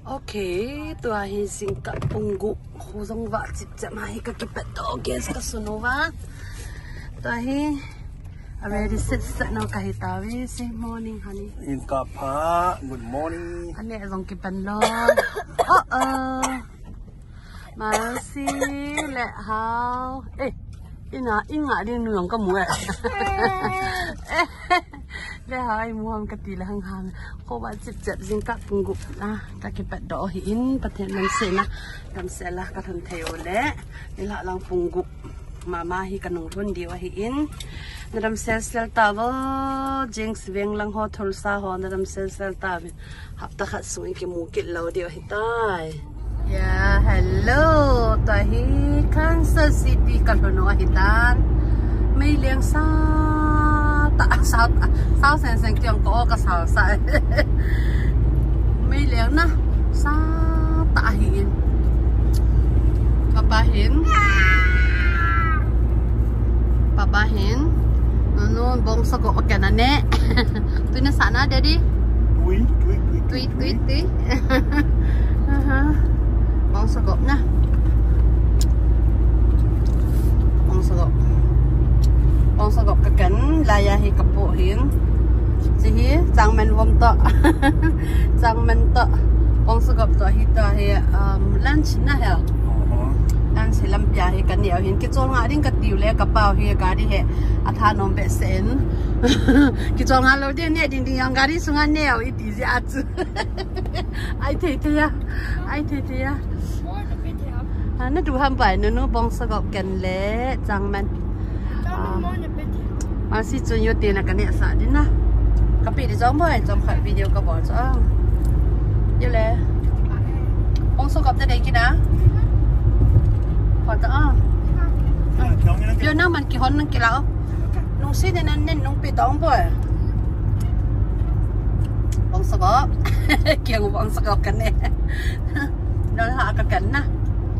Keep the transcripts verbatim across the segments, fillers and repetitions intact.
Okay, tu ahi singkat pungguk khuzong wa cip cip mahi ka kipet to gas ka sunova. Tu ahi already sit sit no kahitawi si morning honey. In kapa, good morning. Ane azong kipan lo. Oh oh. Masi le how. Eh, ina inga din nuang ka mu eh. Le hai muam katila hang hang ko ba chip chip singkat pungguk na ta kipet do hin pathen man se na dam se la ka thon theo le ni la lang pungguk mama hi kanung thun diwa hi in nadam sel sel tawo jinx veng lang ho thol sa ho nadam sel sel ta hap ta khat sui ki mu kit lo diwa hi tai ya hello ta hi Kansas City ka thon hi tan mai liang sa ta sao sao sen sen kyong ko ka sao sa mai liang na sa ta hin papa hin papa hin no bong sa ko ka na ne tu na sana daddy Tweet, tweet, tweet, tweet tweet tweet aha bong sa ko na bong sa ko bong sa ko ka kan laya hi ka po hin si hi chang men vom to chang men to bong sa ko to hi to hi um lunch na hel dan silam pya hi kan niaw hin ki chol nga ring ka tiu le ka pau hi ka ri he atha nom be sen ki chol nga lo de ne ding ding yang ga ri sunga neo i ti ji atu ai the the ya ai the the ya ha na du ham bai no no bong sa ko kan le chang men mà si chun yo tiền là cái này sao đi na cái bị đi giống vậy trong khởi video có bỏ cho như lẽ ông số gặp tới đây kia đã còn đó yo na mình kia hôn năng kia lão nông sĩ nên nên nông bị đóng vậy ông số gặp kia của ông số gặp cái này nó là cái cảnh na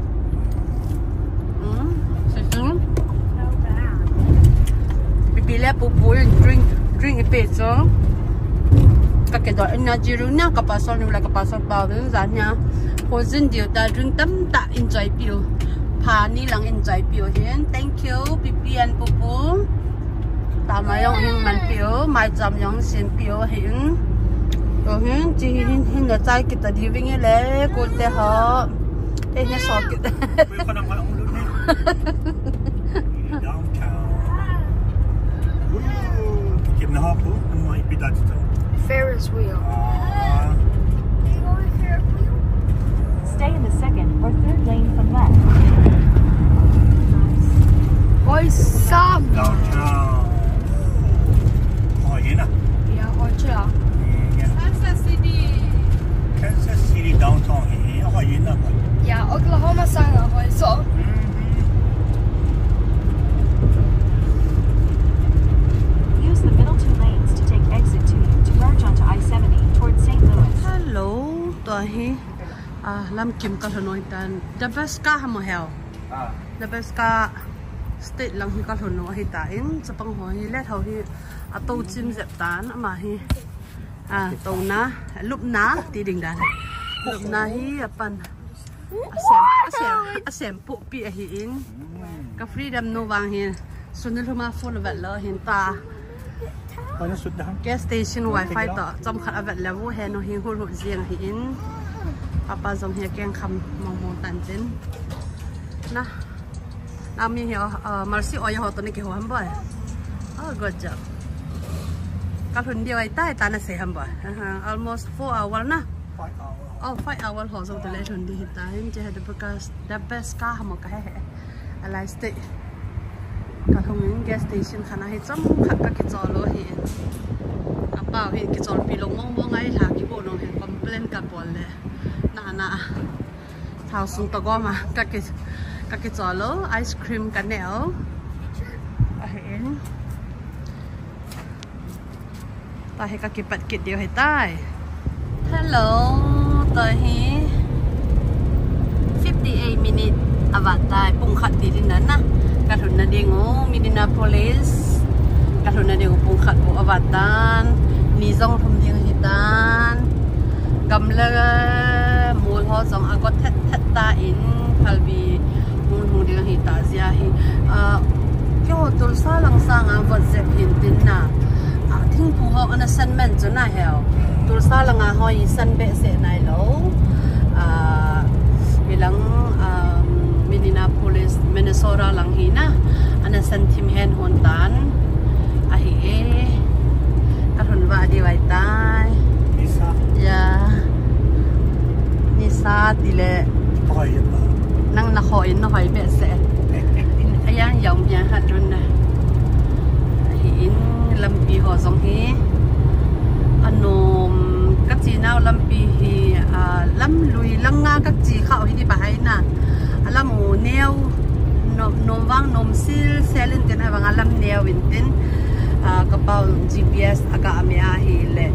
bila pupu drink drink ipe so kakek do energy runya kapasal ni la kapasal pa tu zanya pozin dia ta drink tam tak enjoy piu pa ni lang enjoy piu hin thank you pipi and pupu ta mai yong hin man piu mai jam yong sin piu hin to hin ji hin hin da chai kita living le ko te ha te ne so ki Ferris wheel. Uh, Stay in the second or third lane from left. Oi, Sam. downtown. Oh, yeah, na. Yeah, oi, chila. Kansas City Kansas City downtown. Oh, yeah, na. Yeah, Oklahoma sana oi so. Use the middle two lanes to take exit two to merge onto I seventy towards Saint Louis. hello to hi ah lam kim ka hanoi tan the best ka hamo hel Ah, the best ka state lang hi ka hano hi ta in chapang ho hi le thau hi a to chim zep tan ama hi a to na lup na ti ding dan lup na hi apan asem asem asem pu pi a hi in ka freedom no wang hi sunil huma phone vat lo hin ta oh, na sudah. gas station wifi to chom khat avat level he no hi hur hu jiang hi in papa zong he keng kham mong mong tan chen na na mi he mercy oil ho to ni ki ho ham boy oh good job ka thun dio ai tai ta na se ham boy almost four hour na Five hours. oh five hour ho so to le thun di ta hin je the because the best ka ham ka he he alai stay ka thong gas station khana hi chom khat ka ki cholo hi apa hi ki chol pi long mong mong ai la ki bo no he complain ka bol le na na thao sung to go ma ka ki ka ki cholo ice cream ka neo a hen ta he ka ki pat ki dio he tai hello to hi fifty-eight minute avatai pung khat ti din na ka thun na ding o Minneapolis ka thun na ding pung khat bo avatan ni zong thum ding hitan gamla ya hi kyo tul sa lang sa nga wat zep hin tin na a thing pu ho an san men chu na heo tul sa lang nga hoi san be se nai lo a bilang Minneapolis Minnesota lang hi na an san thim hen hon tan a hi e ka thon wa di wai tai Isa. ya ni sa ti le Pakaya ba? nang na khoi na hoi be se ayang yom ya ha dun na in lam pi ho song hi anom các chị nào lam pi hi lam lui lang nga các chị khao hi đi bài na lam mu neo nom nom wang nom sil selin tin ha wang lam neo win tin kapal G P S aga ame a hi le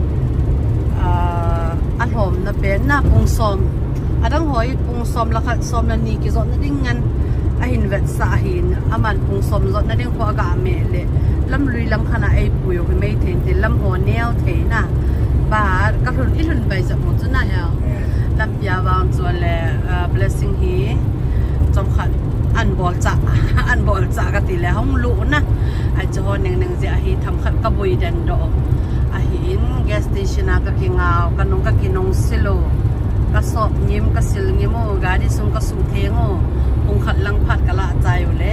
an hom na pen na pung som adang hoi pung som la khat som na ni ki zot na ding ngan a hin vet sa hin aman pung som zot na ding ko aga ame le lam lui lam khana ai puyo hi mai thein tin lam ho neo the na ba ka thun i thun bai za mo chu na ya lam pia wang chu le blessing hi chom khat an bol cha an bol cha ka ti le hong lu na ai cho neng neng ja hi tham khat ka boi den do a hi in gas station a ka kingaw ka nong ka kinong silo ka so nyim ka sil ngimo gari sung ka su thengo ong khat lang phat ka la chai le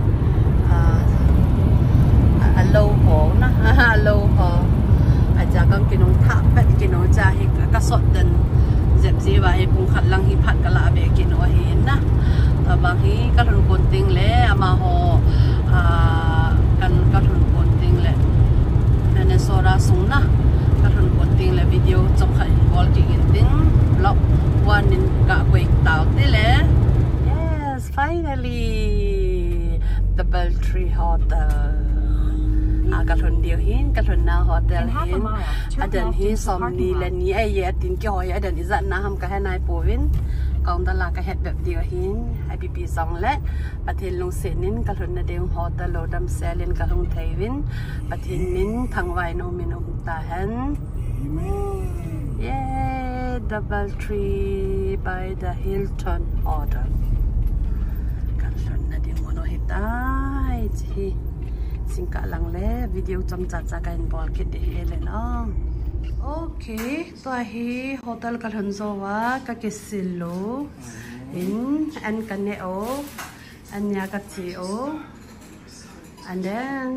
a low ho na a low ho a ja kam kinong tha pet kinong ja hi ka so den zep ji wa hi pung khat lang hi phat ka la be kino hi na bang hi ka thun kon ting le ama ho kan ka thun kon ting le ane sora sung na ka thun kon ting le video chom khai bol ki in ting blog one in ka quick tao te le yes finally the Beltree Hotel ka thun dio hin ka thun na hotel hin adan hi som ni le ni ai ye tin ki hoi adan izat na ham ka hanai povin kaung da la ka het bep dio hin ai pi pi song le pathin lung senin ka thun na deu hotel lo dam selin ka lung theivin pathin nin thangwai no min um ta han yeah the Beltree by the Hilton Hotel ka thun na deu mono hitai chi singka lang le video chom cha cha kain bol kit de hele no okay to hi hotel ka thon zo wa ka kisilo in an kane o anya ka chi o and then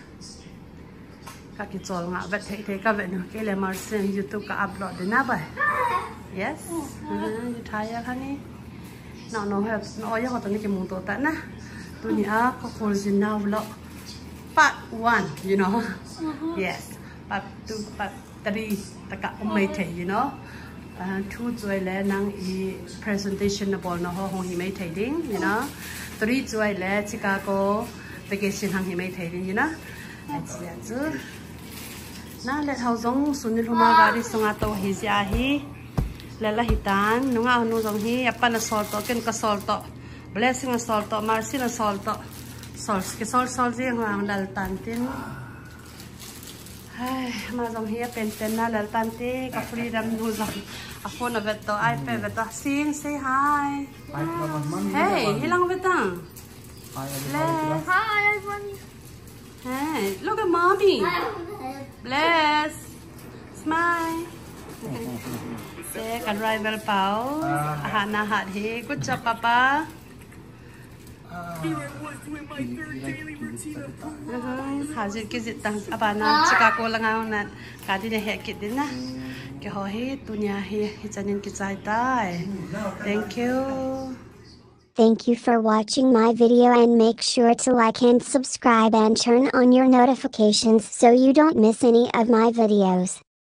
ka ki chol nga vet thei thei ka vet no ke le mar sen YouTube ka upload de na ba yes you tired honey no no have no ya hotel ni ke mung to ta na tu ni a ko khol jin na vlog part one, you know, mm-hmm. Yes, part two, part three, taka umay thay, you know, two joy le nang i presentation na bol na ho hong himay thay ding, you know, three joy le Chicago vacation hang himay thay ding, you know, let's let's do. Na let how zong sunil huma gari sunga to hi sia hi, lela hitan, nunga anu zong hi apa na solto ken ka solto, blessing na solto, mercy na solto. Sol cái sol sol riêng hoàng lal tan tin ai mà dòng hia pen pen na lal tan ti ka freedom nu zong a phone a vet to ipad vet to sing say hi hey hilang vetang Hi everyone. hey look at mommy bless smile say kan rival pau ha na hat hi good job papa. Hazir ke zitang abana Chicago langaw na kadi na hekit din na ke hohi tunya hi hijanin ki chai tai. Thank you. Thank you for watching my video and make sure to like and subscribe and turn on your notifications so you don't miss any of my videos.